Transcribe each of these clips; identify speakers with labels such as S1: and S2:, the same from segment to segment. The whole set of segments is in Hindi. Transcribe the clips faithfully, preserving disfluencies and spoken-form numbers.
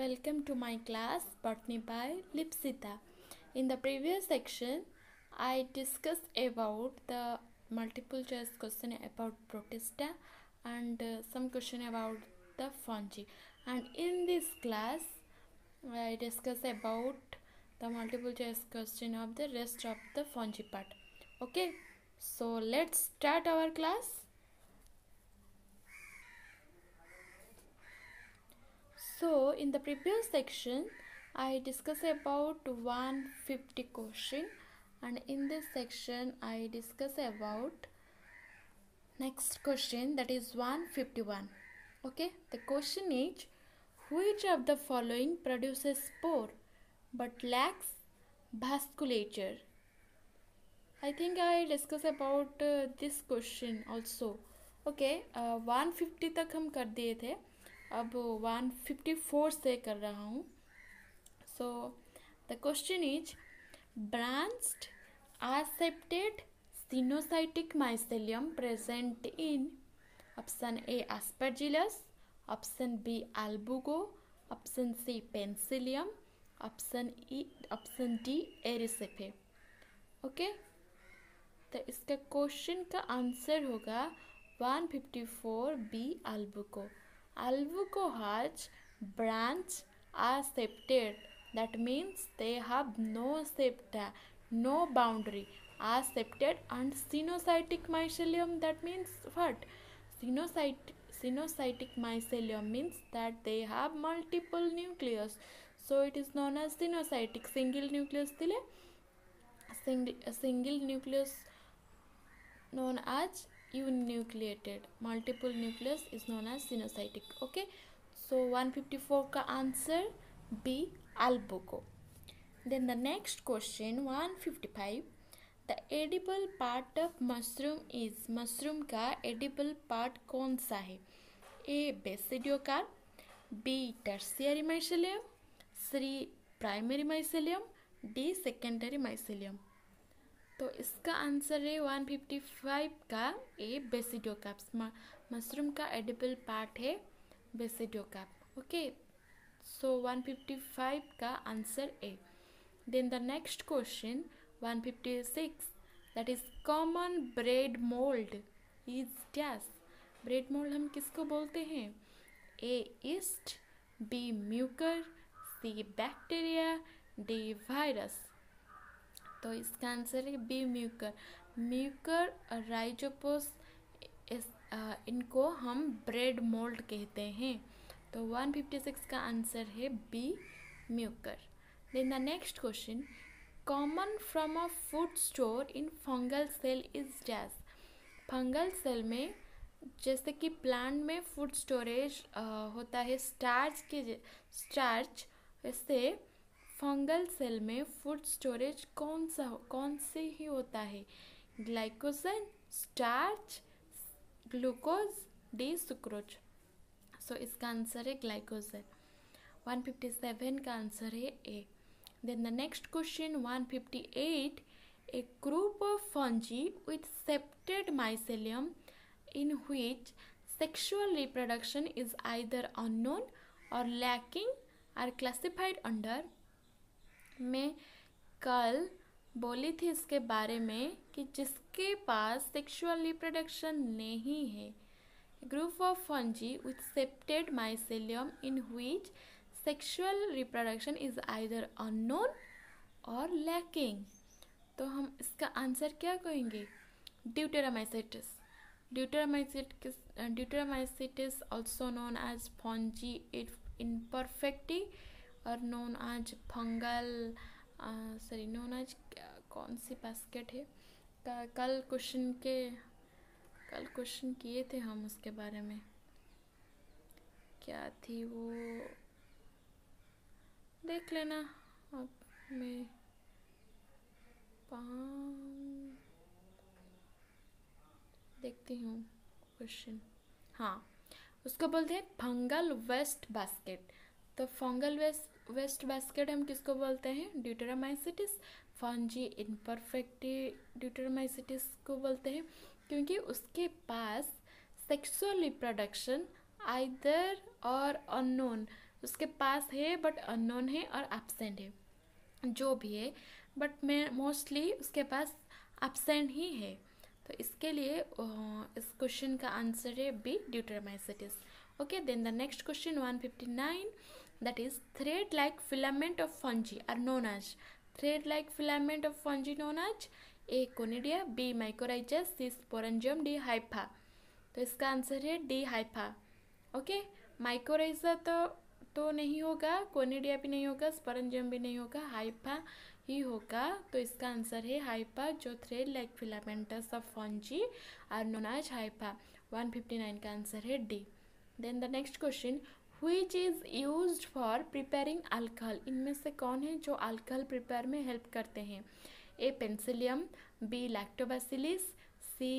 S1: Welcome to my class Botany by Lipsita. In the previous section, I discussed about the multiple choice question about Protista and uh, some question about the fungi. And in this class, I discuss about the multiple choice question of the rest of the fungi part. Okay, so let's start our class. So in the previous section, I discussed about one hundred fifty question, and in this section I discuss about next question, that is one hundred fifty-one. Okay, the question is, which of the following produces spore but lacks vasculature? I think I discuss about uh, this question also. Okay, uh, one hundred fifty तक हम कर दिए थे, अब one hundred fifty-four से कर रहा हूँ. So the question is, branched aseptate sinusitic mycelium present in option A aspergillus, option B albugo, option C penicillium, option E option D ericephe. Okay okay? तो इसका क्वेश्चन का आंसर होगा one hundred fifty-four B albuco. Albuco has branch aseptate, that means they have no septa, no boundary. Aseptate and sinusitic mycelium, that means what? Sinusitic, sinusitic mycelium means that they have multiple nucleus, so it is known as sinusitic. Single nucleus dile single, a single nucleus known as unucleated, multiple nucleus is known as sinusitic. Okay, so one hundred fifty-four का answer B albuco. Then the next question one hundred fifty-five, the edible part of mushroom is, mushroom का edible part कौन सा है? A basidiocarp, B tertiary mycelium, C primary mycelium, D secondary mycelium. तो इसका आंसर है one hundred fifty-five का ए बेसिडोकार्प. मशरूम का एडिबल पार्ट है basidiocarp. Okay, so one hundred fifty-five का answer A. Then the next question one hundred fifty-six, that is common bread mold is dash. Bread mold हम किसको बोलते हैं? A yeast, B mucor, C bacteria, D virus. तो इसका आंसर है बी म्यूकर. म्यूकर राइजोपोस, इस आ, इनको हम ब्रेड मोल्ड कहते हैं. तो one hundred fifty-six का आंसर है B mucor. Then the next question, common from a food store in fungal cell is dash. Fungal cell में, जैसे कि प्लांट में फूड स्टोरेज होता है स्टार्च के स्टार्च, वैसे फंगल सेल में फूड स्टोरेज कौन सा कौन से ही होता है? Glycogen, starch, glucose, D sucrose. So इसका आंसर है ग्लाइकोजन. one hundred fifty-seven का आंसर है A. Then the next question one hundred fifty-eight, a group of fungi with septate mycelium in which sexual reproduction is either unknown or lacking are classified under. मैं कल बोली थी इसके बारे में कि जिसके पास सेक्सुअल रिप्रोडक्शन नहीं है, group of fungi with septate mycelium in which sexual reproduction is either unknown or lacking. तो हम इसका आंसर क्या कहेंगे? Deuteromycetes. Deuteromycetes deuteromycetes also known as fungi imperfecti or known as fungal, sorry known as कौन सी बास्केट है? का, कल क्वेश्चन के कल क्वेश्चन किए थे हम उसके बारे में, क्या थी वो, देख लेना. अब मैं देखती हूँ क्वेश्चन. हाँ, उसको बोलते हैं फंगल वेस्ट बास्केट. तो फंगल वेस्ट वेस्ट बास्केट हम किसको बोलते हैं? ड्यूटेरामाइसिटिस. फंजी इम्परफेक्टी ड्यूटेरामाइसिटिस को बोलते हैं क्योंकि उसके पास sexual reproduction either or unknown, उसके पास है बट अननोन है और एब्सेंट है, जो भी है बट मैं मोस्टली उसके पास एब्सेंट ही है। तो इसके लिए इस क्वेश्चन का आंसर है B, deuteromycetes. Okay, then the next question one fifty nine, that is thread like filament of fungi are known as, thread like filament of fungi known as A. conidia, B. mycorrhizas, C. sporangium, D. hypha। तो इसका आंसर है डी, हाइफा। ओके, माइकोराइजा तो तो नहीं होगा, कोनिडिया भी नहीं होगा, स्पोरेंजियम भी नहीं होगा, हाइफा ही होगा। तो इसका आंसर है हाइफा, जो thread like filamentous of fungi are known as hypha. One fifty nine का आंसर है D. Then the next question, which is used for preparing alcohol, इनमें से कौन है जो अल्कोहल प्रिपेयर में हेल्प करते हैं? A. Penicillium, B. Lactobacillus, C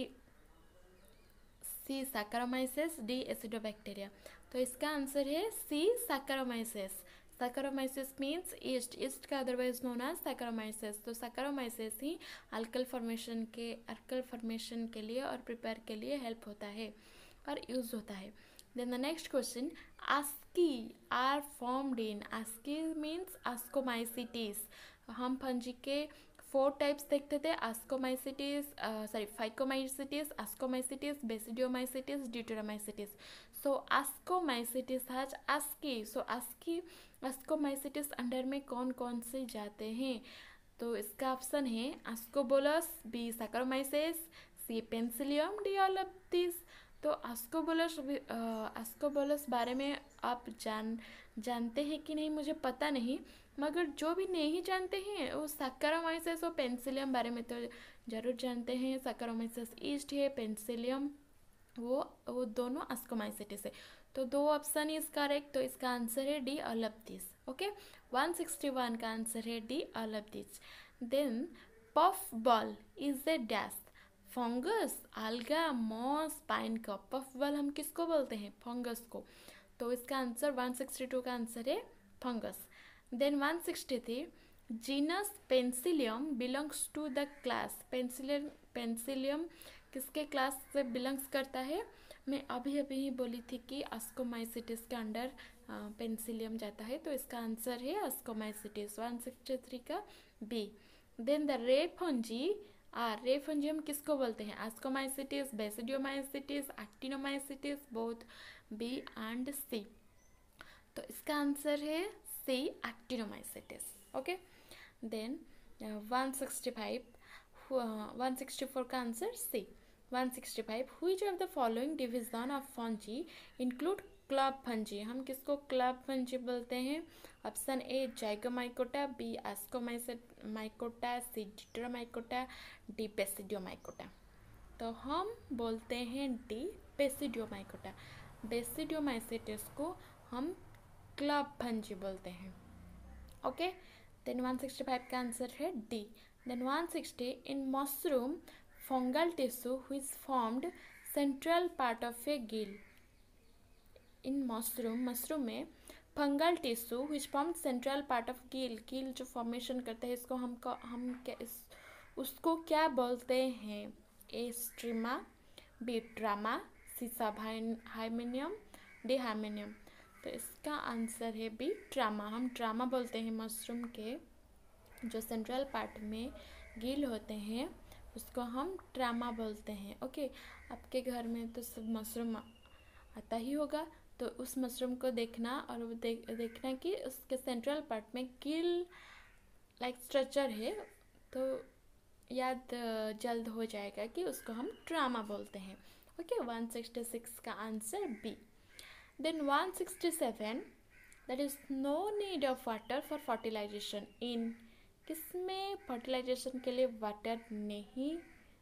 S1: C saccharomyces, D. Acidobacteria. तो इसका आंसर है C, saccharomyces. Saccharomyces means yeast, yeast का अदरवाइज नोन एज सैक्रोमाइसेस। तो सैक्रोमाइसेस ही अल्कोहल फॉर्मेशन के अल्कोहल फॉर्मेशन के लिए और प्रिपेयर के लिए हेल्प होता है और यूज होता है। Then the next question, asci are formed in, asci means ascomycetes। हम फंजी के फोर टाइप्स देखते थे, ascomycetes, sorry phycomycetes, ascomycetes, basidiomycetes, deuteromycetes। So ascomycetes has asci, so asci ascomycetes under में कौन कौन से जाते हैं? तो इसका ऑप्शन है ascobolus, B. saccharomyces, C. penicillium, D. all of these। तो आस्कोबोलस आस्कोबोलस बारे में आप जान जानते हैं कि नहीं मुझे पता नहीं, मगर जो भी नहीं जानते हैं वो सैक्रोमाइसेस और पेंसिलियम बारे में तो ज़रूर जानते हैं। सैक्रोमाइसेस ईस्ट है, पेंसिलियम वो वो दोनों आस्कोमाइसेटिस है। तो दो ऑप्शन इज करेक्ट, तो इसका आंसर है D, all of this. Okay, one sixty one का आंसर है D, all of this. Then puff ball is a dash, fungus, alga, moss, pine का। पफ बॉल हम किसको बोलते हैं? फंगस को। तो इसका आंसर वन सिक्सटी टू का आंसर है fungus. Then one sixty three, genus penicillium belongs to the class, penicillium penicillium किसके क्लास से बिलोंग्स करता है? मैं अभी अभी ही बोली थी कि आस्कोमाइसिटिस के अंडर पेंसिलियम जाता है, तो इसका आंसर है आस्कोमाइसिटिस, वन सिक्सटी थ्री का B. Then the ray fungi are, ray fungi हम किसको बोलते हैं? Ascomycetes, basidiomycetes, actinomycetes, both B and C. तो इसका आंसर है C, actinomycetes. Okay, then one sixty five, one sixty four का answer C. One sixty five, which of the following division of fungi include club fungi, हम किसको क्लब फंजी बोलते हैं? Option A zygomycota, B ascomycota, C डिट्रोमाइकोटा, D basidiomycota. तो हम बोलते हैं डी, बेसिडियोमाइकोटा। बेसिडियोमाइसिटिस को हम क्लब फंजी बोलते हैं। Okay, then one sixty five का आंसर है D. Then one sixty, in mushroom fungal tissue which formed central part of a gill, in mushroom mushroom में fungal tissue which form central part of gill, gill जो फॉर्मेशन करते हैं इसको हम हम क्या इस उसको क्या बोलते हैं? A stroma, B trama, C hymenium, D hymenium. तो इसका आंसर है बी, ट्रामा। हम ट्रामा बोलते हैं मशरूम के जो सेंट्रल पार्ट में गिल होते हैं उसको हम ट्रामा बोलते हैं। ओके, आपके घर में तो सब मशरूम आता ही होगा, तो उस मशरूम को देखना और वो देख देखना कि उसके सेंट्रल पार्ट में गिल लाइक स्ट्रक्चर है, तो याद जल्द हो जाएगा कि उसको हम ट्रामा बोलते हैं। ओके, वन सिक्सटी सिक्स का answer B. Then one sixty seven, that is no need of water for fertilization in, किसमें फर्टिलाइजेशन के लिए वाटर नहीं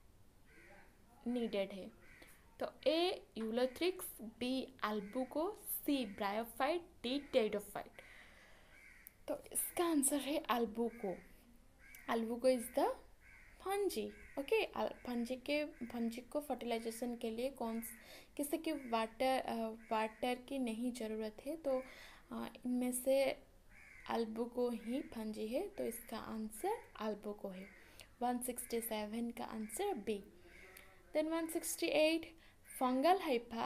S1: नीडेड है? तो A ulothrix, B albugo, C bryophyte, D pteridophyte. तो इसका आंसर है albugo. Albugo is the fungi. Okay, fungi के फंजी को फर्टिलाइजेशन के लिए कौन किसी की वाटर वाटर की नहीं ज़रूरत है, तो इनमें से एल्बुको ही फंजी है, तो इसका आंसर एल्बुको है। वन सिक्सटी सेवन का answer B. Then one sixty eight, fungal hypha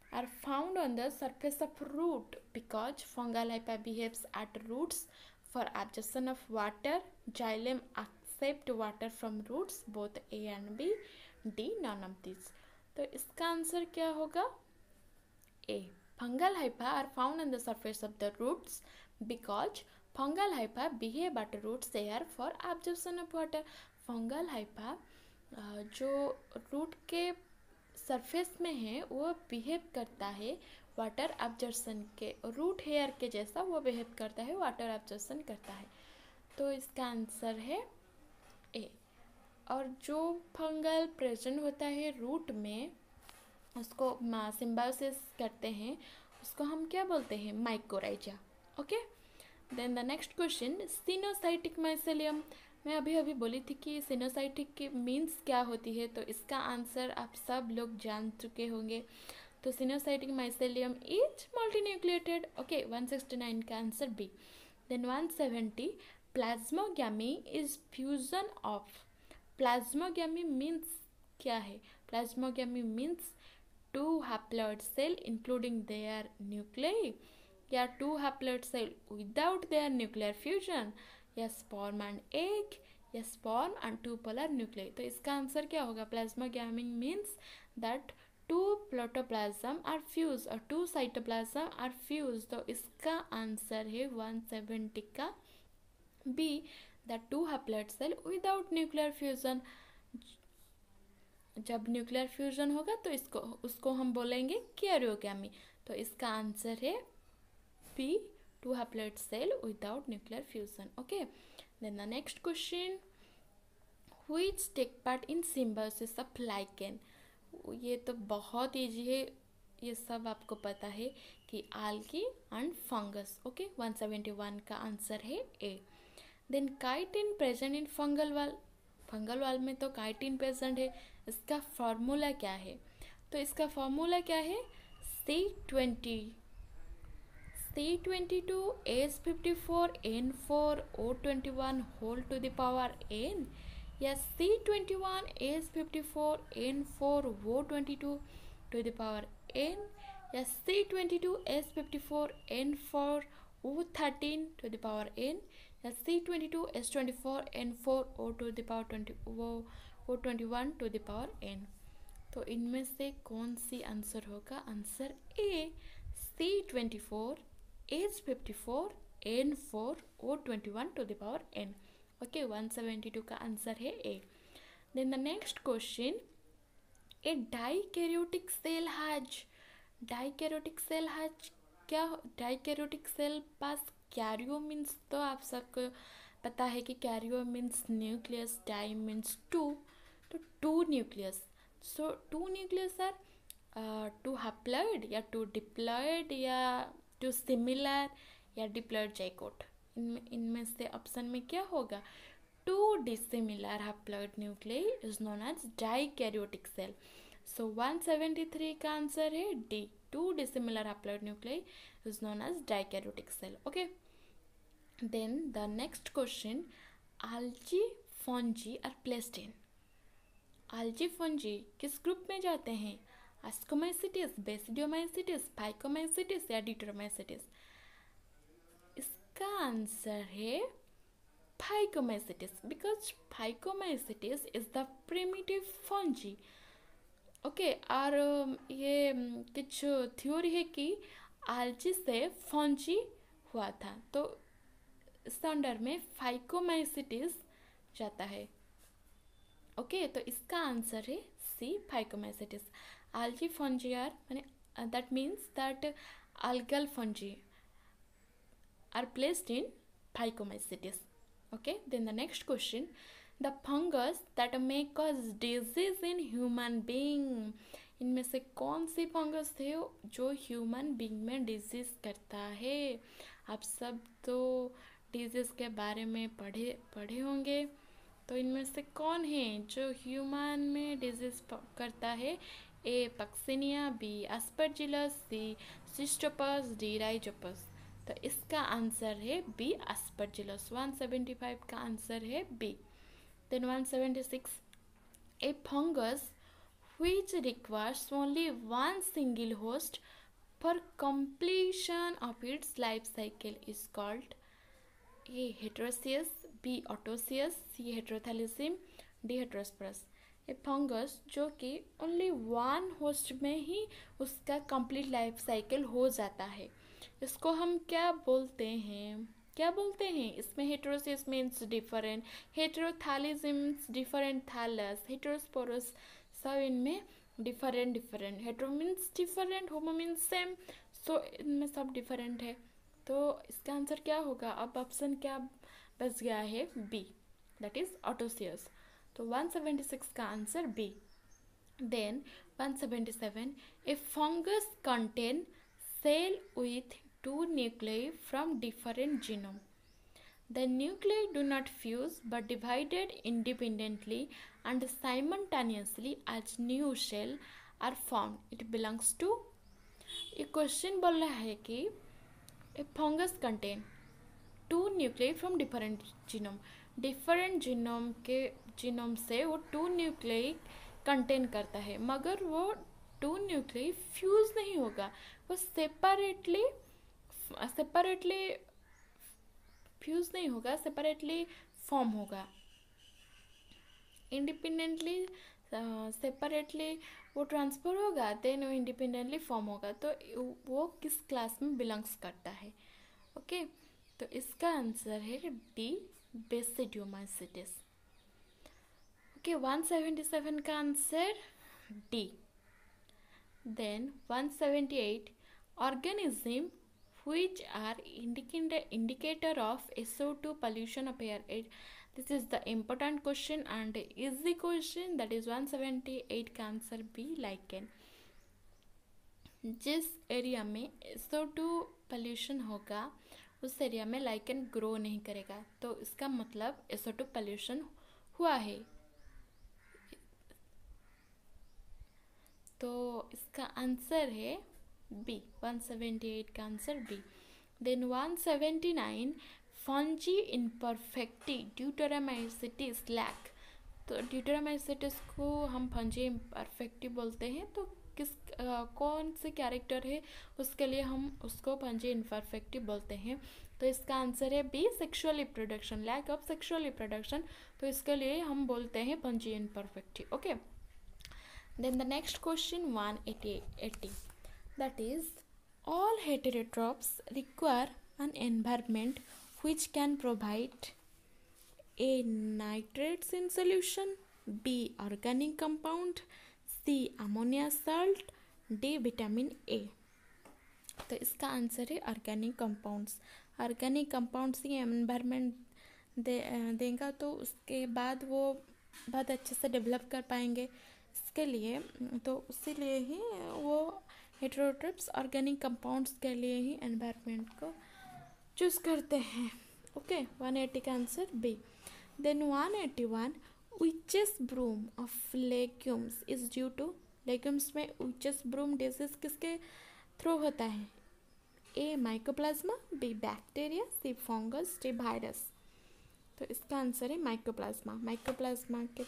S1: are found on the surface of root because fungal hyphae behaves at roots for absorption of water. Xylem accept water from roots, both A and B. D none of these. तो इसका आंसर क्या होगा? A. Fungal hyphae are found on the surface of the roots because fungal hyphae behave at roots there for absorption of water. Fungal hyphae जो रूट के सरफेस में है वो बिहेव करता है वाटर एब्जॉर्प्शन के, रूट हेयर के जैसा वो बिहेव करता है, वाटर एब्जॉर्प्शन करता है. तो इसका आंसर है ए. और जो फंगल प्रेजेंट होता है रूट में उसको सिम्बायोसिस करते हैं, उसको हम क्या बोलते हैं? Mycorrhiza. Okay. Then the next question, coenocytic mycelium. मैं अभी अभी बोली थी कि सिनोसाइटिक की मीन्स क्या होती है, तो इसका आंसर आप सब लोग जान चुके होंगे. तो coenocytic mycelium is multinucleated. Okay, one sixty nine का answer B. Then one seventy, plasmogamy is fusion of. Plasmogamy means क्या है? Plasmogamy means two haploid cell including their nuclei, या two haploid cell without their nuclear fusion, या स्पर्म एंड एग, या sperm and two polar nuclei. तो इसका आंसर क्या होगा? Plasmogamy means that two protoplasm are fuse और टू साइटोप्लाज्म आर फ्यूज. तो इसका आंसर है वन सेवेंटी का B, that two haploid cell without nuclear fusion. जब न्यूक्लियर फ्यूजन होगा तो इसको उसको हम बोलेंगे कैरियोगैमी. तो इसका आंसर है B, two haploid cell without nuclear fusion. Okay. Then the next question, which take part in symbiosis of lichen. ये तो बहुत ईजी है, ये सब आपको पता है कि algae and fungus. Okay, one seventy one का आंसर है A. Then chitin present in fungal wall. Fungal wall में तो काइटिन प्रेजेंट है, इसका फॉर्मूला क्या है? तो इसका फॉर्मूला क्या है? C twenty, C twenty two, S fifty four, N four, O twenty one whole to the power N, या C twenty one, S fifty four, N four, O twenty two to the power N, या C twenty two, S fifty four, N four, O thirteen to the power N, या C twenty two, S twenty four, N four, O to the power twenty वो O twenty one to the power N. तो इनमें से कौन सी आंसर होगा? Answer A, C twenty four, S fifty four, N four, O twenty one to the power N. Okay, one seventy two का आंसर है A. Then the next question, a dikaryotic cell has. Dikaryotic cell has क्या? डाइकैरियोटिक सेल पास कैरियो मीन्स तो आप सबको पता है कि karyo means nucleus, di means two, तो two nucleus. So to nucleus are two haploid या टू डिप्लॉइड या टू सिमिलर या डिप्लॉइड जाइगोट. इनमें इनमें से ऑप्शन में क्या होगा? Two dissimilar haploid nuclei is known as dikaryotic cell. So one seventy three का आंसर है D, two dissimilar haploid nuclei is known as dikaryotic cell. Okay, then the next question, algae fungi are placed in. algae fungi किस ग्रुप में जाते हैं? ascomycetes, basidiomycetes, phycomycetes या deuteromycetes. इसका आंसर है phycomycetes because phycomycetes is the primitive fungi. Okay okay, और ये कुछ थ्योरी है कि आल्जी से फंजी हुआ था, तो इस अंडर में फाइकोमाइसिटिस जाता है. ओके okay, तो इसका आंसर है C, phycomycetes. Algae fungi are माने that means that algal fungi are placed in phycomycetes. Okay, then the next question, the fungus that may cause disease in human being. इनमें से कौन सी फंगस है जो ह्यूमन बीइंग में डिजीज करता है? आप सब तो डिजीज के बारे में पढ़े पढ़े होंगे, तो इनमें से कौन है जो ह्यूमन में डिजीज करता है? A puccinia, B aspergillus, C cystopus, D rhizopus. तो इसका आंसर है B aspergillus. One seventy five का आंसर है B. Then one seventy six, a fungus which requires only one single host for completion of its life cycle is called A. heteroecious, B. autoecious, C. heterothalassim, D. heterosporus. A fungus जो कि ओनली वन होस्ट में ही उसका कंप्लीट लाइफ साइकिल हो जाता है, इसको हम क्या बोलते हैं क्या बोलते हैं इसमें heterosis means different, heterothallism means different thallus, heterosporous सब इनमें different different, hetero means different, homo means same, so इनमें सब डिफरेंट है। तो इसका आंसर क्या होगा? अब ऑप्शन क्या बच गया है? B, that is autoecious. तो वन सेवेंटी सिक्स का answer B. Then one seventy seven, a fungus contain cell with two nuclei from different genome. The nuclei do not fuse but divided independently and simultaneously as new cell are formed. It belongs to, ये क्वेश्चन बोल रहा है कि a fungus contain two nuclei from different genome, different genome के जीनोम से वो टू न्यूक्लियाई कंटेन करता है, मगर वो टू न्यूक्लियाई फ्यूज नहीं होगा, वो सेपरेटली सेपरेटली फ्यूज नहीं होगा, सेपरेटली फॉर्म होगा, इंडिपेंडेंटली सेपरेटली वो ट्रांसफर होगा, देन वो इंडिपेंडेंटली फॉर्म होगा। तो वो किस क्लास में बिलोंग्स करता है? Okay okay? तो इसका आंसर है D, basidiomycetes. Okay, one seventy seven का answer D. Then one seventy eight, organism which are indicator indicator of S O two pollution of air. This is the important question and easy question, that is one seventy eight का आंसर बी, लाइकेन। जिस एरिया में एस ओ टू पोल्यूशन होगा उस एरिया में लाइकेन ग्रो नहीं करेगा, तो इसका मतलब एस ओ टू पोल्यूशन हुआ है। तो इसका आंसर है बी, वन सेवेंटी एट का answer B. Then one seventy nine, fungi imperfecti deuteromycetes lack. तो ड्यूटेरामाइसिटिस को हम फंजी इम्परफेक्टी बोलते हैं, तो किस आ, कौन से कैरेक्टर है उसके लिए हम उसको फंजी इम्परफेक्टी बोलते हैं? तो इसका आंसर है B, sexual reproduction, lack of sexual reproduction, तो इसके लिए हम बोलते हैं fungi imperfecti. Okay, then the next question one eighty, that is, all heterotrophs require an environment which can provide A. nitrates in solution, B. organic compound, C. ammonia salt, D. vitamin A. तो इसका आंसर है ऑर्गेनिक कंपाउंड्स। ऑर्गेनिक कंपाउंड्स ही एनवायरनमेंट दे देगा तो उसके बाद वो बहुत अच्छे से डेवलप कर पाएंगे, इसके लिए तो इसीलिए ही वो हेटेरोट्रोप्स ऑर्गेनिक कंपाउंड्स के लिए ही एनवायरनमेंट को चूज करते हैं। ओके, वन एटी का answer B. Then one eighty one, witches broom of legumes is due to, legumes में विचेस ब्रूम डिजीज किसके थ्रू होता है? A. Mycoplasma, B. Bacteria, C. Fungus, D. Virus. तो इसका आंसर है माइकोप्लाज्मा। माइकोप्लाज्मा के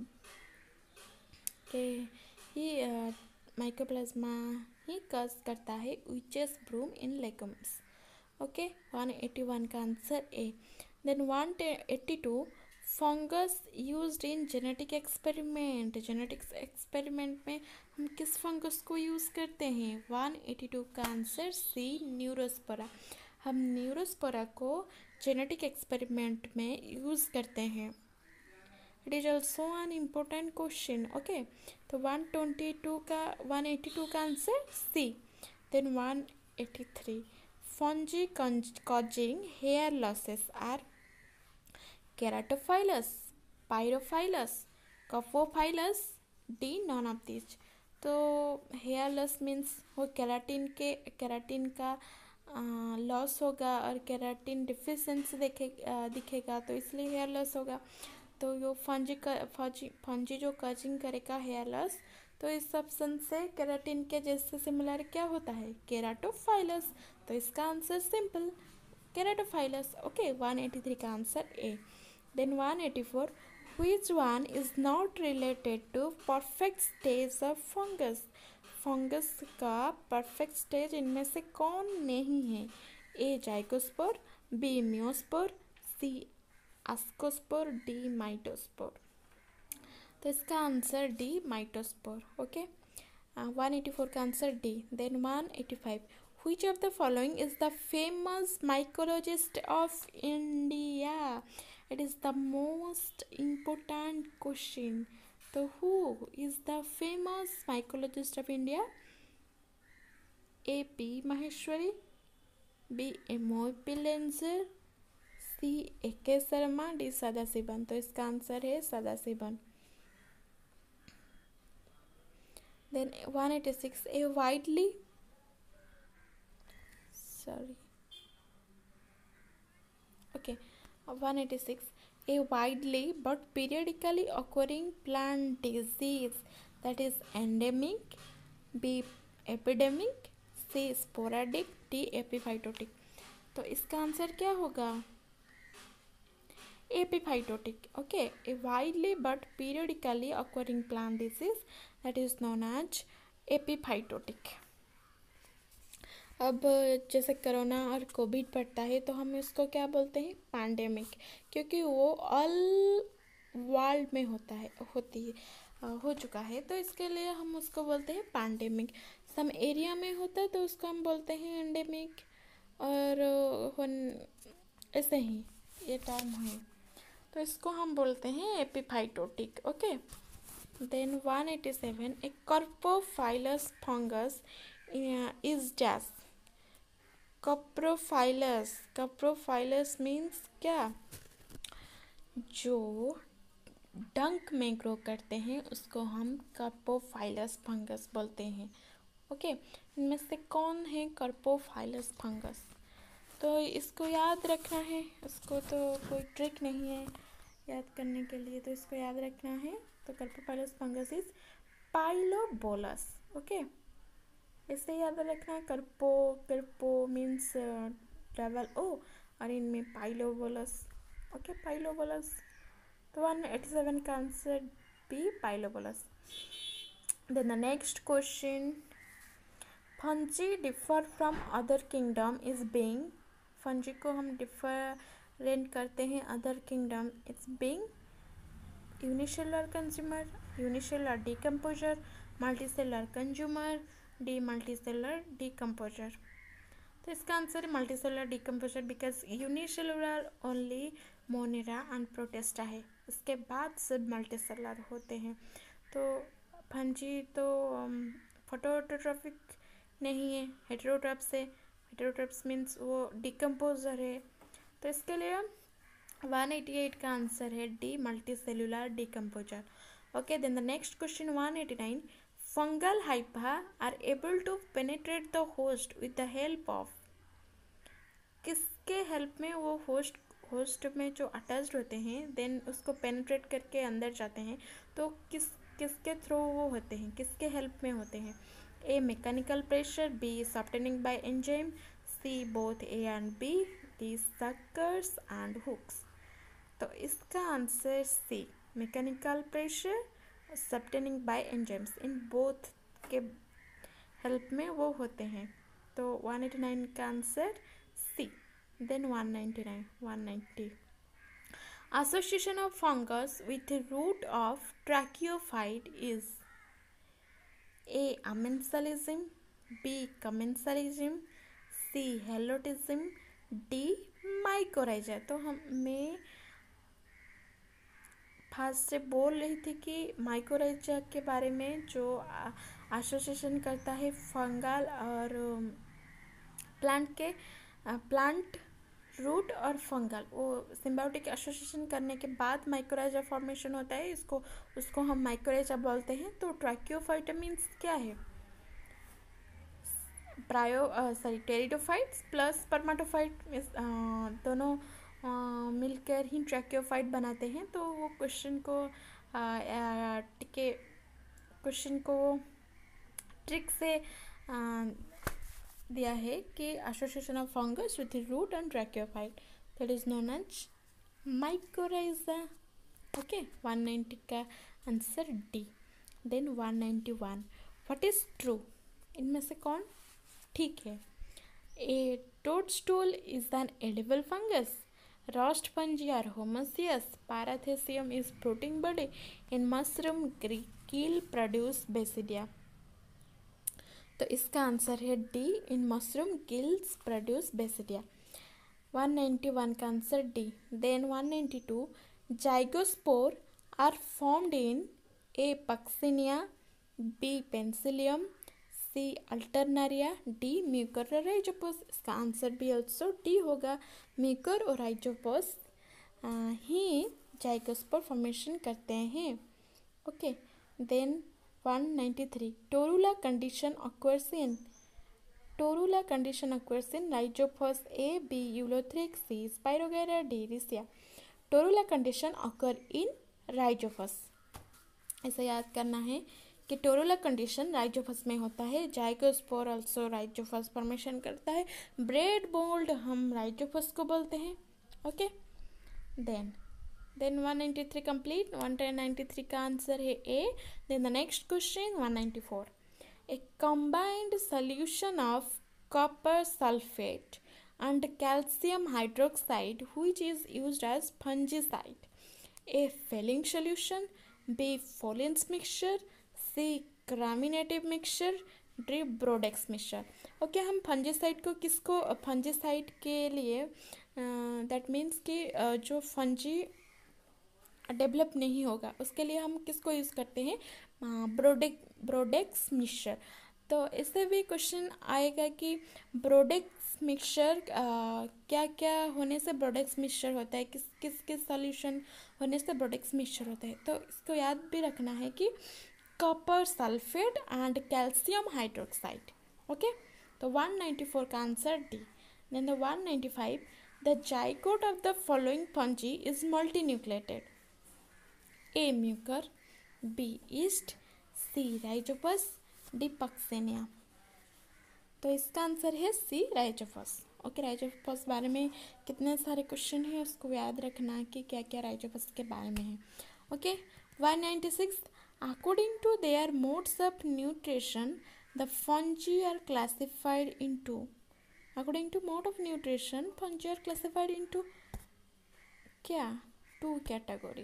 S1: के ही माइकोप्लाज्मा ही कॉज करता है witches broom in legumes. Okay, one eighty one का answer A. Then one eighty two, fungus used in genetic experiment. Genetics experiment में हम किस फंगस को यूज़ करते हैं? वन एटी टू का आंसर सी, न्यूरोस्पोरा। हम न्यूरोस्पोरा को जेनेटिक एक्सपेरिमेंट में यूज़ करते हैं। It is also an important question. Okay, तो वन ट्वेंटी टू का वन एटी टू का answer C. Then one eighty three, fungi causing hair losses are keratophilous, pyrophilous, coprophilous, D none of this. तो हेयर लॉस मीन्स वो केराटिन के केराटिन का लॉस होगा और केराटिन डिफिशिएंसी देखे दिखेगा, तो इसलिए हेयर लॉस होगा। तो यो फंजी का फंजी फंजी जो कजिंग करेगा हेयर लॉस, तो इस ऑप्शन से केराटिन के जैसे सिमिलर क्या होता है? केराटोफाइलस। तो इसका answer simple, keratophilous. Okay, one eighty three का answer A. Then one eighty four, Which one is not related to perfect stage of fungus? Fungus का परफेक्ट स्टेज इनमें से कौन नहीं है? A zygospore, B meiospore, C ascospore, D mitospore. तो इसका answer D mitospore. Okay, one eighty four का answer D. Then one eighty five, which of the following is the famous mycologist of India? It is the most important question. So who is the famous mycologist of India? A. P. Maheshwari, B. Emopi Lenzer, C. A. K. Sharma, D. Sadasivan। तो इसका आंसर है Sadasivan. Then one eighty-six, a widely sorry okay one eighty-six, a widely but periodically occurring plant disease that is endemic, B. epidemic, C. sporadic, D. epiphytotic। तो इसका आंसर क्या होगा? epiphytotic। okay, a widely but periodically occurring plant disease that is known as epiphytotic। अब जैसे कोरोना और कोविड पड़ता है तो हम इसको क्या बोलते हैं? पैंडेमिक, क्योंकि वो ऑल वर्ल्ड में होता है होती है हो चुका है, तो इसके लिए हम उसको बोलते हैं पैंडेमिक। सम एरिया में होता है तो उसको हम बोलते हैं एंडेमिक, और ऐसे ही ये टर्म है तो इसको हम बोलते हैं epiphytotic. Okay, then one eighty seven, A carpophilous fungus is dash. Coprophilous, coprophilous means क्या? जो डंक में ग्रो करते हैं उसको हम कार्पोफाइलस फंगस बोलते हैं। ओके, इनमें से कौन है कार्पोफाइलस फंगस? तो इसको याद रखना है, इसको तो कोई ट्रिक नहीं है याद करने के लिए, तो इसको याद रखना है। तो carpophilous fungus is pilobolus. Okay, इसे याद रखना है। कर्पो, कर्पो मीन्स डबल ओ और इनमें पाइलोबोलस। Okay, pilobolus. तो वन एटी सेवन का answer B pilobolus. Then the next question, fungi differ from other kingdom is being. Fungi को हम डिफरेंट करते हैं other kingdom, it's being unicellular consumer, unicellular decomposer, multicellular consumer, D multicellular decomposer. तो इसका आंसर है multicellular decomposer, because unicellular only monera and protista है, इसके बाद सब मल्टीसेलुलर होते हैं। तो फंजी तो फोटोट्रॉपिक नहीं है, हेटेरोट्रॉप्स है। हेटेरोट्रॉप्स मीन्स वो डिकम्पोजर है, तो इसके लिए वन एटी एट का आंसर है D multicellular decomposer. Okay, then the next question one eighty nine, fungal hypha are able to penetrate the host with the help of। किसके हेल्प में वो होस्ट होस्ट में जो अटैच्ड होते हैं देन उसको पेनिट्रेट करके अंदर जाते हैं, तो किस किसके थ्रू वो होते हैं, किसके हेल्प में होते हैं? A mechanical pressure, B softening by enzyme, C both A and B, D suckers and hooks. तो इसका answer C mechanical pressure, softening by enzymes, in both के हेल्प में वो होते हैं। तो वन एटी नाइन का answer C. Then one ninety nine, one ninety, association of fungus with root of tracheophyte is A amensalism, B commensalism, C helotism, D mycorrhiza. तो हमें फास्ट से बोल रही थी कि माइकोराइजा के बारे में जो एसोसिएशन करता है फंगल और प्लांट के प्लांट रूट और फंगल, वो सिम्बायोटिक एसोसिएशन करने के बाद माइकोराइजा फॉर्मेशन होता है, इसको उसको हम माइकोराइजा बोलते हैं। तो ट्रैकियोफाइटा मीन्स क्या है? प्रायो सॉरी टेरिडोफाइट्स प्लस स्पर्मेटोफाइट दोनों Uh, मिलकर ही ट्रैकियोफाइट बनाते हैं। तो वो क्वेश्चन को टिके क्वेश्चन को ट्रिक से uh, दिया है कि association of fungus with root and tracheophyte that is known as mycorrhiza. Okay, one ninety का answer D. Then one ninety one, what is true, इनमें से कौन ठीक है? A toadstool is an edible fungus, roast fungi are homoecious, parathecium is fruiting body, in mushroom gill produce basidia। तो इसका आंसर है D, in mushroom gills produce basidia. One ninety one का answer D. Then one ninety two, zygospore are formed in A puccinia, B penicillium, C alternaria, D mucor और राइजोपोस। इसका आंसर भी ऑल्सो डी होगा, म्यूकर और राइजोपोस ही जाइगोस्पोर फॉर्मेशन करते हैं। Okay, then one ninety three, torula condition occurs in, torula condition occurs in rhizopus, A B ulothrix, C spirogyra, D riccia. Torula condition occur in rhizopus, ऐसा याद करना है कि टोरुला कंडीशन राइजोफस में होता है। जाइगोस्पोर ऑल्सो राइजोफस फॉर्मेशन करता है। ब्रेड मोल्ड हम राइजोफस को बोलते हैं। Okay, then then one ninety three complete. One ninety three का आंसर है A. Then the next question one ninety four, A combined solution of copper sulphate and calcium hydroxide which is used as fungicide, a Fehling solution, B Follins mixture, C Craminative mixture, D Brodex mixture। Okay, हम फंजीसाइड को किसको, फंजीसाइड के लिए दैट uh, मीन्स कि uh, जो फंजी डेवलप नहीं होगा उसके लिए हम किसको यूज़ करते हैं, ब्रोडेक ब्रोडेक्स मिक्सचर। तो इससे भी क्वेश्चन आएगा कि ब्रोडेक्स मिक्सचर क्या क्या होने से ब्रोडेक्स मिक्सचर होता है, किस किस किस सॉल्यूशन होने से ब्रोडेक्स मिक्सचर होता है। तो इसको याद भी रखना है कि copper sulphate and calcium hydroxide. Okay, तो वन नाइंटी फोर का answer D. Then the one ninety five, the zygote of the following fungi is multinucleated, A mucor, B yeast, C rhizopus, D puccinia. तो इसका आंसर है सी राइजोपस। ओके, राइजोपस बारे में कितने सारे क्वेश्चन हैं उसको याद रखना कि क्या क्या राइजोपस के बारे में है। Okay, one ninety six, according to their modes of nutrition the fungi are classified into, according to mode of nutrition fungi are classified into क्या, two category.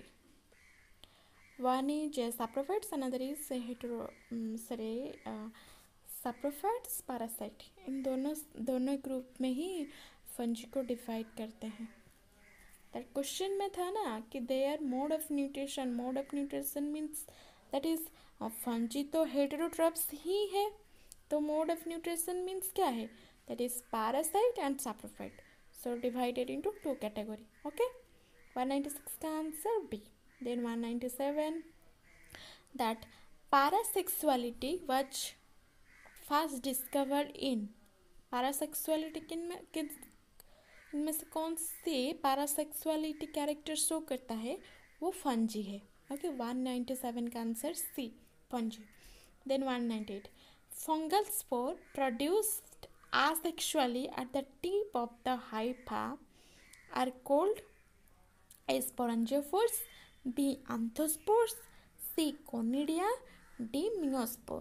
S1: One is uh, saprophytes, another is uh, hetero um, sorry uh, saprophytes, parasite। इन दोनों दोनों ग्रुप में ही फंजी को डिवाइड करते हैं। दैट क्वेश्चन में था ना कि their mode of nutrition, mode of nutrition means that is fungi तो हेटेरोट्रॉप्स ही है, तो मोड ऑफ न्यूट्रिशन मीन्स क्या है, that is parasite and saprophyte, so divided into two category. Okay, one ninety six का answer B. Then one ninety-seven, that parasexuality was first discovered in, parasexuality किन में किन इनमें से कौन सी parasexuality कैरेक्टर शो करता है, वो फंजी है। ओके, वन नाइंटी सेवन का answer C fungi. Then one ninety eight, fungal spore produced asexually at the tip of the hypha are called a sporangiophores, B arthrospores, C conidia, D meiospore.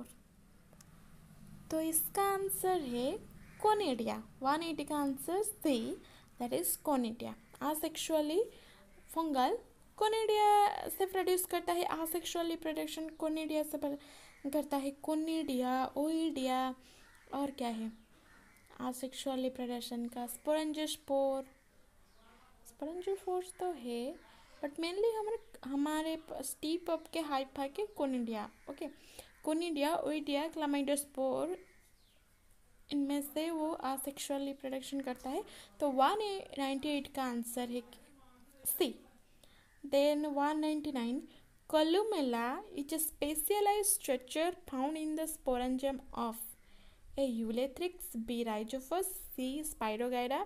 S1: तो इसका आंसर है कोनिडिया। वन एटी का answer C, that is conidia. Asexually fungal conidia से प्रोड्यूस करता है, आसेक्सुअली प्रोडक्शन कोनिडिया से करता है, कोनिडिया, ओइडिया और क्या है आसेक्सुअली प्रोडक्शन का, स्पोरेंजियोस्पोर, स्पोरेंजियोफोर्स तो है बट मेनली हमारे हमारे स्टीप अप के हाइफा के conidia. Okay, conidia, oidia, chlamydospore, इनमें से वो आसेक्सुअली प्रोडक्शन करता है। तो वन नाइंटी एट का आंसर है C. Then one ninety nine, columella is a specialized structure found in the sporangium of a Eulethryx, B Rhizophus, C Spirogyra,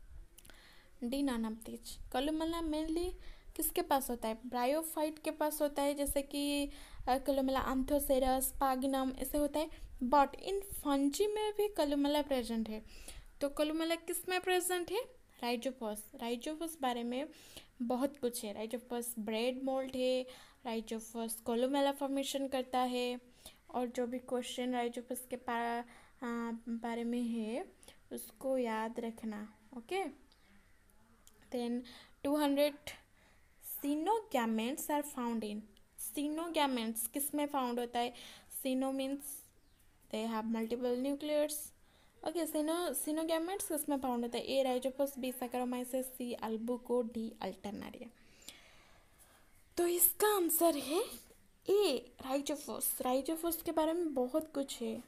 S1: D none of these। Columella mainly किसके पास होता है, ब्रायोफाइट के पास होता है, जैसे कि कोलुमेला आंथोसेरस, पागिनम ऐसे होता है। बट इन फंजी में भी कोलुमेला प्रेजेंट है। तो कोलुमेला किस में प्रेजेंट है, राइजोफॉस राइजोफॉस बारे में बहुत कुछ है। राइजोफॉस ब्रेड मोल्ड है, राइजोफॉस कोलोमेला फॉर्मेशन करता है, और जो भी क्वेश्चन राइजोफॉस के पा, आ, बारे में है उसको याद रखना। Okay, then two hundred coenogametes are found in. Coenogametes किस में फाउंड होता है? Coeno means they have multiple nuclears. Okay, coeno coenogametes किस में फाउंड होता है? A rhizopus, B saccharomyces, C albugo, D alternaria. तो इसका आंसर है ए राइजोफॉस। राइजोफॉस के बारे में बहुत कुछ है,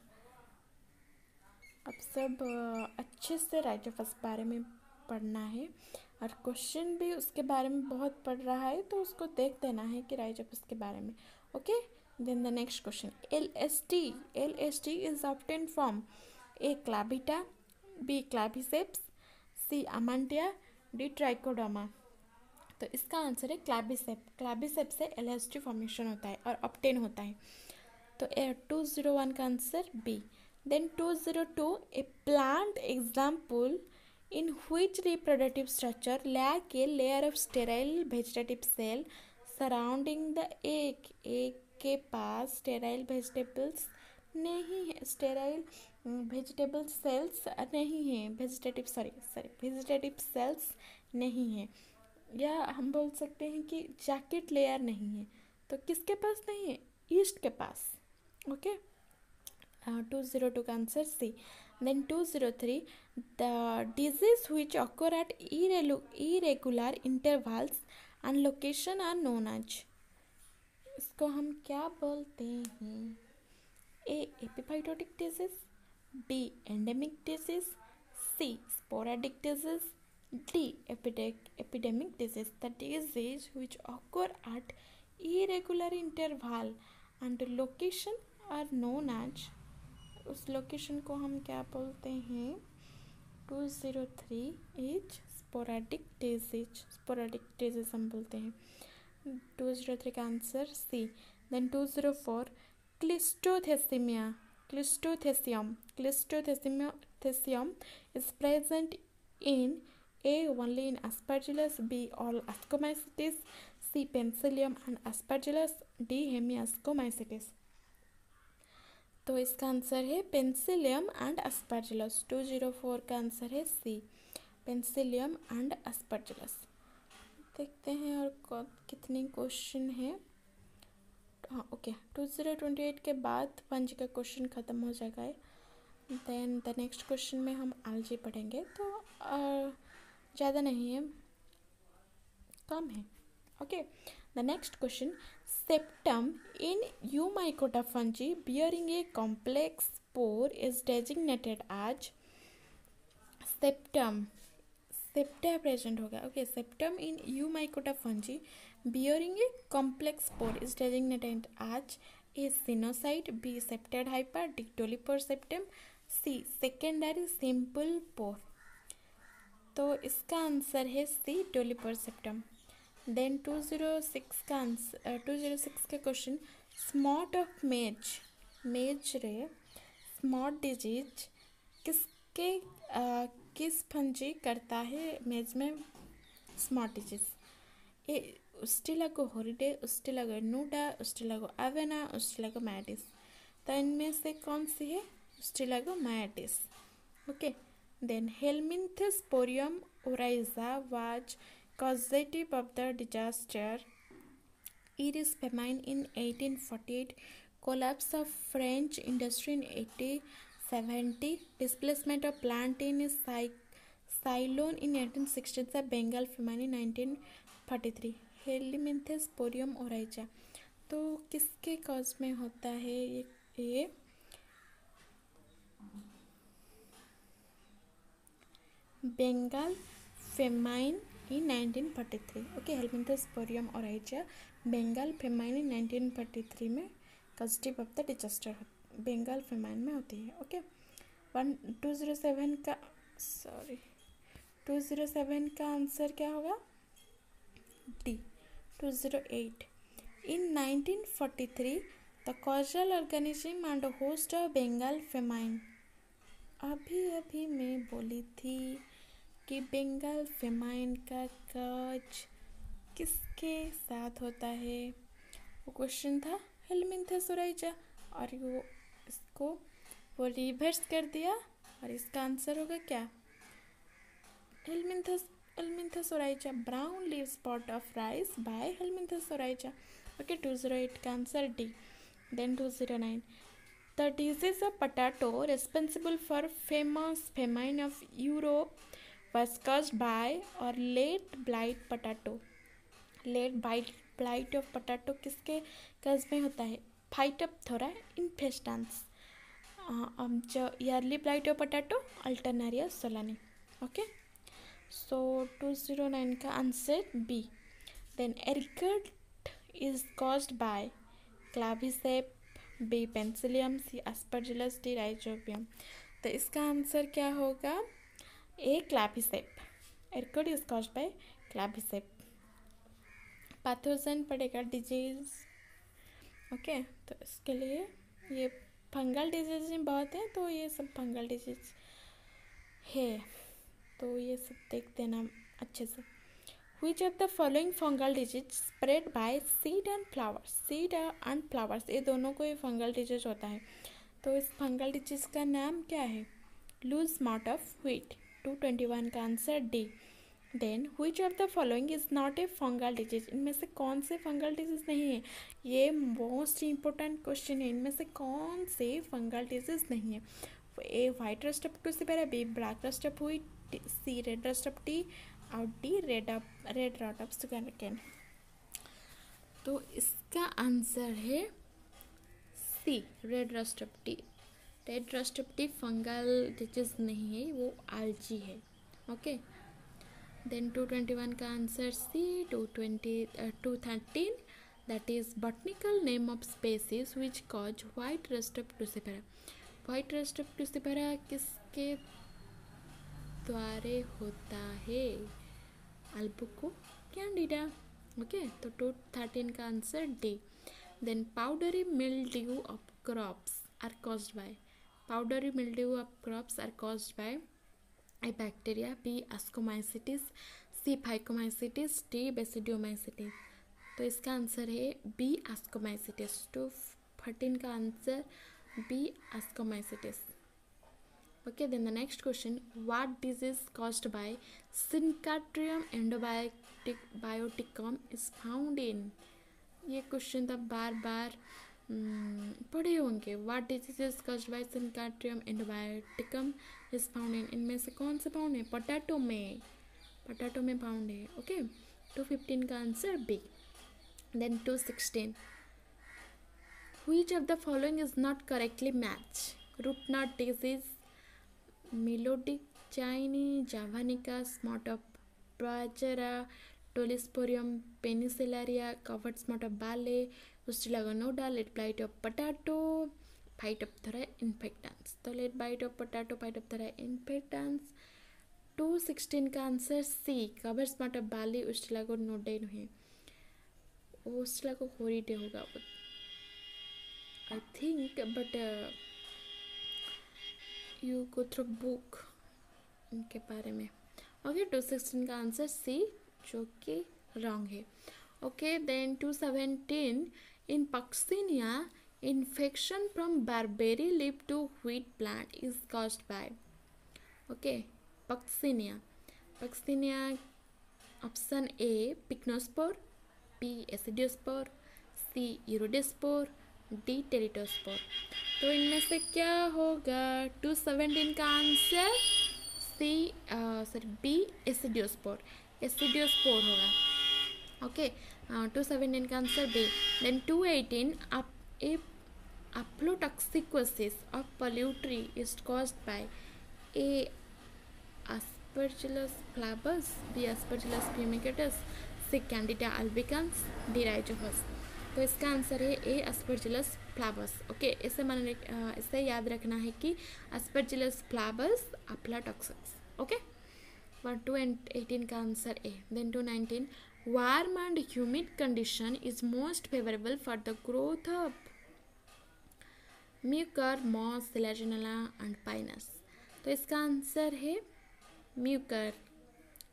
S1: अब सब अच्छे से राइजोफॉस बारे में पढ़ना है, और क्वेश्चन भी उसके बारे में बहुत पढ़ रहा है तो उसको देख देना है कि राइजोफॉस के बारे में। Okay, then the next question, L S T L S T is obtained from A clavata, B claviceps, C amanita, D trichoderma. तो इसका आंसर है क्लाबिसेप। क्लाबिसेप से एल एस टी फॉर्मेशन होता है और ऑब्टेन होता है। तो टू ज़ीरो वन का answer B. Then two zero two, a plant example in which reproductive structure lack a layer of sterile vegetative cell surrounding the egg. egg के पास sterile vegetables नहीं है, sterile vegetable cells नहीं है, vegetative sorry sorry vegetative cells नहीं है, या हम बोल सकते हैं कि जैकेट लेयर नहीं है। तो किसके पास नहीं है? ईस्ट के पास। Okay okay? Uh, two zero two का answer C. Then two zero three, the disease which occur at irregular intervals and location are known as। इसको हम क्या बोलते हैं? A epiphytotic disease, B endemic disease, C sporadic disease, D epidemic disease. The disease which occur at irregular interval and location are known as, उस लोकेशन को हम क्या बोलते हैं? Two zero three is sporadic disease. Sporadic disease हम बोलते हैं। टू ज़ीरो थ्री का answer C. Then two zero four, cleistothecimia cleistothecium cleistothecium is present in A only in aspergillus, B all ascomycetes, C penicillium and aspergillus, D hemiascomycetes. तो इसका आंसर है penicillium and aspergillus. Two zero four का आंसर है सी, पेंसिलियम एंड एस्परजिलस। देखते हैं और कितने क्वेश्चन है। हाँ okay, two zero twenty eight के बाद पंच का क्वेश्चन ख़त्म हो जाएगा। देन द नेक्स्ट क्वेश्चन में हम अलजी पढ़ेंगे, तो ज़्यादा नहीं है, कम है। Okay, the next question, septum in Eumycota fungi bearing a complex spore is designated as। septum septa present हो गया। Okay, septum in Eumycota fungi bearing a complex spore is designated as a sinusoid, B septad hyper, D doliproseptum, septum, C secondary simple pore। तो इसका आंसर है C dolipore septum. Then two zero six का आंसर टू ज़ीरो सिक्स का question, smut of maize maize रे स्मॉट डिजीज किसके आ, किस फंजी करता है मेज में smut disease? A Ustilago hordei, Ustilago nuda, Ustilago avenae, Ustilago maydis. तो इनमें से कौन सी है? Ustilago maydis. Okay, then Helminthosporium oryzae was causative of the disaster Iris famine in eighteen forty-eight, collapse of French industry in eighteen seventy, displacement of plant in Ceylon in eighteen sixty, the Bengal famine in nineteen forty-three। Helminthosporium oryzae तो किसके कॉज में होता है ये? ये Bengal famine in nineteen forty-three। ओके, Helminthosporium oryzae Bengal famine in nineteen forty-three में causative of the disaster Bengal famine में होती है। Okay, one two zero seven का सॉरी टू ज़ीरो सेवन का आंसर क्या होगा? D two zero eight. In nineteen forty-three the causal organism and host of Bengal famine. अभी अभी मैं बोली थी कि बेंगल फेमाइन का काज किसके साथ होता है। वो क्वेश्चन था हेलमिंथस ओराइजा, और वो इसको वो रिवर्स कर दिया और इसका आंसर होगा क्या, Helminthus Helminthus oryzae, brown leaf spot of rice by Helminthus oryzae. Okay, two zero eight का answer D. Then two zero nine, the disease of potato responsible for famous famine of Europe was caused by or late blight potato. Late blight blight of potato किसके कज में होता है, फाइटोप्थोरा इन्फेस्टेंस। जो early blight of potato Alternaria solani. Okay, so two zero nine का answer B. Then ergot is caused by Claviceps, B penicillium, C Aspergillus, D Rhizobium. तो इसका आंसर क्या होगा, A Claviceps. Ergot is caused by Claviceps. Pathogen पड़ेगा डिजीज। ओके, तो इसके लिए ये फंगल डिजीज में बहुत है, तो ये सब फंगल डिजीज है, तो ये सब देख देना अच्छे से। Which of the following fungal disease spread by seed and flowers? Seed and flowers ये दोनों को ये फंगल डिजीज होता है। तो इस फंगल डिजीज का नाम क्या है, loose smut of wheat. Two twenty one का answer D. Then which of the following is not a fungal disease? इनमें से कौन से फंगल डिजीज नहीं है, ये मोस्ट इंपॉर्टेंट क्वेश्चन है। इनमें से कौन से फंगल डिजीज नहीं है, A white rust of Cruciferae, B black rust of wheat, C red rust of tea, और D red of red rot of sugarcane. तो इसका आंसर है C red rust of tea. Red rust of tea fungal disease नहीं है, वो आलजी है। Okay, then two twenty one का answer C. Two twenty two thirteen, that is botanical name of species which cause white rust of टूसिफेरा। White rust of Cruciferae किसके द्वारे होता है, अल्बुको कैंडिडा। ओके, तो टू थर्टीन का answer D. Then powdery mildew of crops are caused by, powdery mildew of crops are caused by A bacteria, B ascomycetes, C phycomycetes, D basidiomycetes. तो इसका आंसर है बी एस्कोमाइसिटिस। टू थर्टीन का answer B ascomycetes. Okay, then the next question, what disease caused by Syncytium endobioticum is found in? ये क्वेश्चन तो बार बार पढ़े होंगे। what disease is caused by Syncytium endobioticum is found in? इनमें से कौन से फाउंड है, पोटैटो में, पोटैटो में फाउंड है। ओके, टू फिफ्टीन का answer B. Then two sixteen, which of the following is not correctly matched? root knot disease, मिलोडिक चाइनी, जावानिका, स्मॉट ऑफ प्राचरा, Tolyposporium penicillariae, covered smut of barley, Ustilago nuda, late blight of potato, Phytophthora infestans. तो late blight of potato, Phytophthora infestans. Two sixteen का answer C, covered smut of barley, Ustilago nuda नहीं, उस्टिलागो होरिडे होगा I think, but you go through book इनके बारे में। ओके, टू सिक्सटीन का आंसर सी, जो कि रॉन्ग है। Okay, then two seventeen, in Puccinia infection from barberry leaf to wheat plant is caused by. Okay, Puccinia, Puccinia option A pycnospore, B aecidiospore, C uredospore, D teliospore. तो इनमें से क्या होगा, टू सेवेंटीन का answer C sorry B aecidiospore, aecidiospore होगा। ओके, टू सेवेंटीन का answer B. Then two eighteen, up a apoptoxicosis of poultry is caused by a Aspergillus flavus, B Aspergillus fumigatus, C Candida albicans, D Rhizophus। तो इसका आंसर है ए एस्परजिलस फ्लावर्स। ओके, इसे मन इसे याद रखना है कि Aspergillus flavus aflatoxins. Okay, one two and eighteen का answer A. Then two nineteen, warm and humid condition is most favourable for the growth of Mucor, moss, Selaginella and Pinus. तो इसका आंसर है Mucor,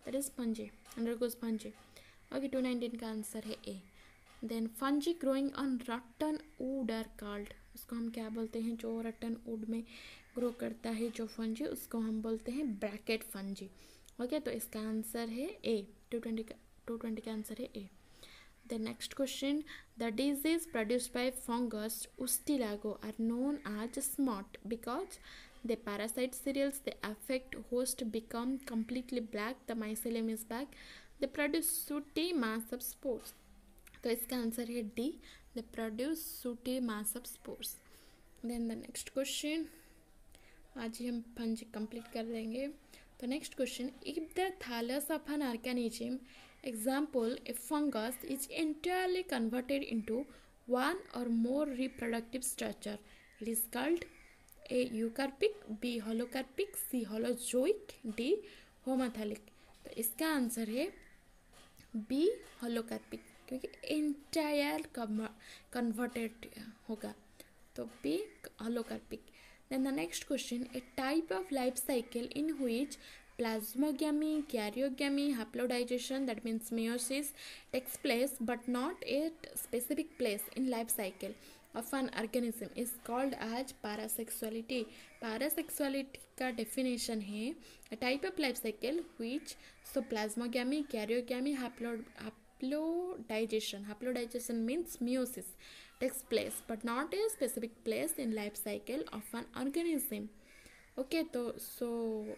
S1: that is fungi, undergoes fungi. Okay, two nineteen का आंसर है A. Then fungi growing on rotten wood are called, उसको हम क्या बोलते हैं? जो रटन वुड में ग्रो करता है जो फंजी, उसको हम बोलते हैं ब्रैकेट फंजी। ओके, तो इसका आंसर है ए। टू ट्वेंटी का टू ट्वेंटी का आंसर है A. The next question, the disease produced by fungus Ustilago are known as smut because the parasite cereals they affect host become completely black, the mycelium is black, they produce sooty mass of spores. तो इसका आंसर है D, they produce sooty mass of spores. Then the next question, आज ही हम पंच कंप्लीट कर देंगे। तो next question, if the thallus of an organism example a fungus is entirely converted into one or more reproductive structure, it is called a eukarpic, b holokarpic, c holozoic, d homothallic। तो इसका आंसर है बी holokarpic, क्योंकि entire converted होगा, तो B holokarpic। Then the next question, a type of life cycle in which plasmogamy, karyogamy, haplodization, that means meiosis, takes place but not at specific place in life cycle of an organism is called as parasexuality। parasexuality का definition है a type of life cycle which, so plasmogamy, karyogamy, haplod haplodization, haplodization means meiosis, takes place but not a specific place in life cycle of an organism। okay, तो so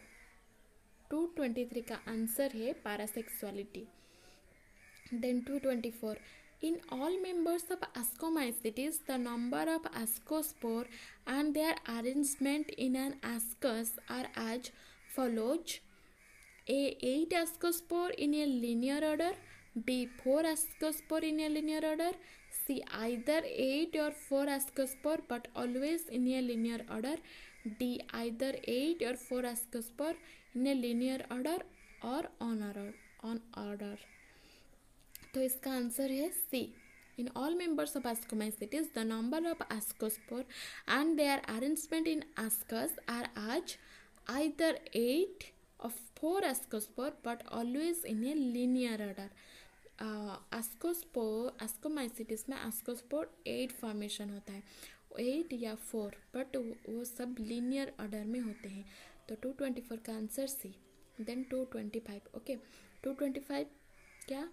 S1: टू ट्वेंटी थ्री का आंसर है parasexuality. Then two twenty four, in all members of ascomycetes the number of ascospore and their arrangement in an ascus are as follows: a eight ascospore in a linear order, b four ascospore in a linear order, c either eight or four ascospore but always in a linear order, d either eight or four ascospore in a linear order or on order on order। तो इसका आंसर है C, in all members of ascomycetes the number of ascospore and their arrangement in ascus are as either eight or four ascospore but always in a linear order। ascospore ascomycetes में ascospore एट फॉर्मेशन होता है, एट या फोर, बट वो सब लीनियर ऑर्डर में होते हैं। तो टू ट्वेंटी फोर का answer C. Then two twenty five, okay, two twenty five क्या,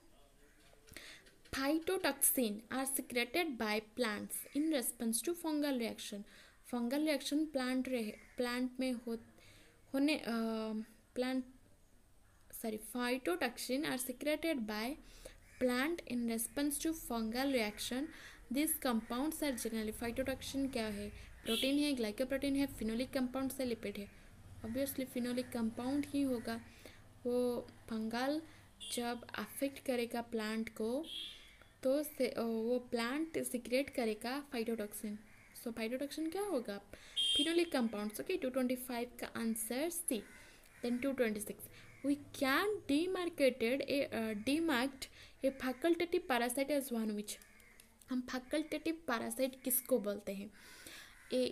S1: phytotoxin are secreted by plants in response to fungal reaction. Fungal reaction plant plant में हो होने plant sorry phytotoxin are secreted by plant in response to fungal reaction. This compounds are generally, phytotoxin क्या है? प्रोटीन है, ग्लाइकोप्रोटीन है, फिनोलिक कंपाउंड से लिपिड है, ऑब्वियसली फिनोलिक कंपाउंड ही होगा। वो फंगल जब अफेक्ट करेगा प्लांट को तो से वो प्लांट सिक्रेट करेगा फाइटोटॉक्सिन। सो फाइटोटॉक्सिन क्या होगा? Phenolic compounds. Okay, two twenty five का answer C. Then two twenty six, we can demarcated A demarked A facultative parasite as one which. हम फैकल्टेटिव पैरासाइट किसको बोलते हैं? A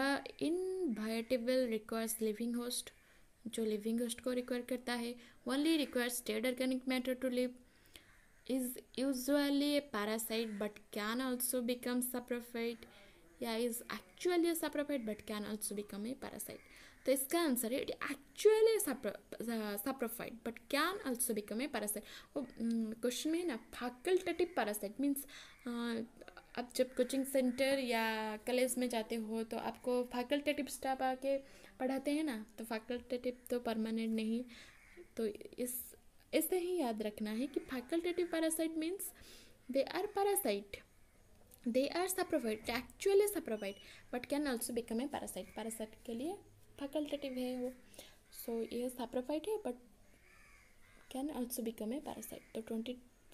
S1: inevitable requires living host, जो लिविंग होस्ट को रिक्वायर करता है। Only requires dead organic matter to live, is usually a parasite but can also become saprophyte, या is actually a saprophyte but can also become a parasite. तो इसका आंसर है it actually saprophyte but can also become a parasite. वो क्वेश्चन में ना फैकल्टेटिव पैरासाइट मीन्स आप जब कोचिंग सेंटर या कॉलेज में जाते हो तो आपको फैकल्टेटिव स्टाफ आके पढ़ाते हैं ना, तो फैकल्टेटिव तो परमानेंट नहीं। तो इस ऐसे ही याद रखना है कि facultative parasite means they are parasite, they are saprophyte, actually saprophyte but can also become a parasite. Parasite के लिए फैकल्टेटिव है वो, सो so, ये सैप्रोफाइट है but can also become a parasite. तो ट्वेंटी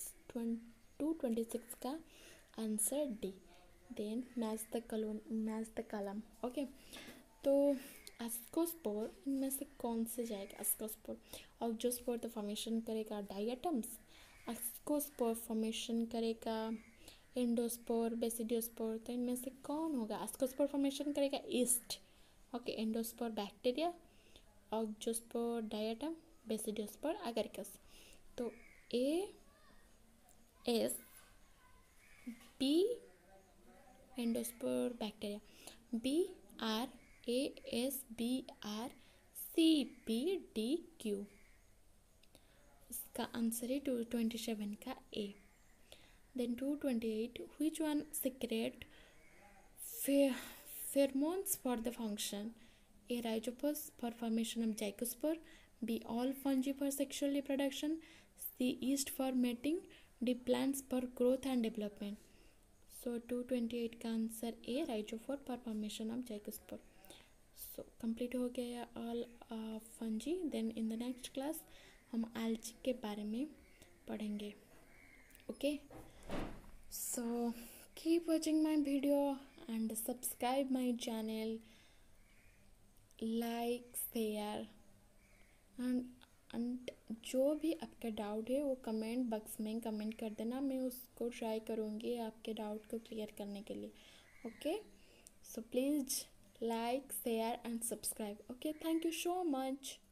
S1: टू ट्वेंटी सिक्स का answer D. Then match the column match the column okay. तो एस्कोस्पोर इनमें से कौन से जाएगा? एस्कोस्पोर ऑक्जोस्पोर तो फॉर्मेशन करेगा डायटम्स, एस्कोस्पोर फॉर्मेशन करेगा एंडोस्पोर, बेसिडियोस्पोर, तो इनमें से कौन होगा? एस्कोस्पोर फॉर्मेशन करेगा yeast, okay, endospore bacteria, auxospore diatom, basidiospore Agaricus. तो A S B endospore bacteria, B R A S B R C P D Q. इसका आंसर है टू ट्वेंटी सेवन का A. Then two twenty eight, which one secrete pheromones for the function? A. Rhizopus for formation of zygospore, B. All fungi for sexual reproduction, C. Yeast for mating, D. Plants for growth and development. So two twenty-eight का आंसर A. Rhizophore for formation of zygospore. So complete हो गया all uh, fungi. Then in the next class हम algae के बारे में पढ़ेंगे. Okay. So keep watching my video and subscribe my channel, like, share and and जो भी आपका डाउट है वो कमेंट बॉक्स में कमेंट कर देना, मैं उसको ट्राई करूँगी आपके डाउट को क्लियर करने के लिए. Okay, so please like, share and subscribe. Okay, thank you so much.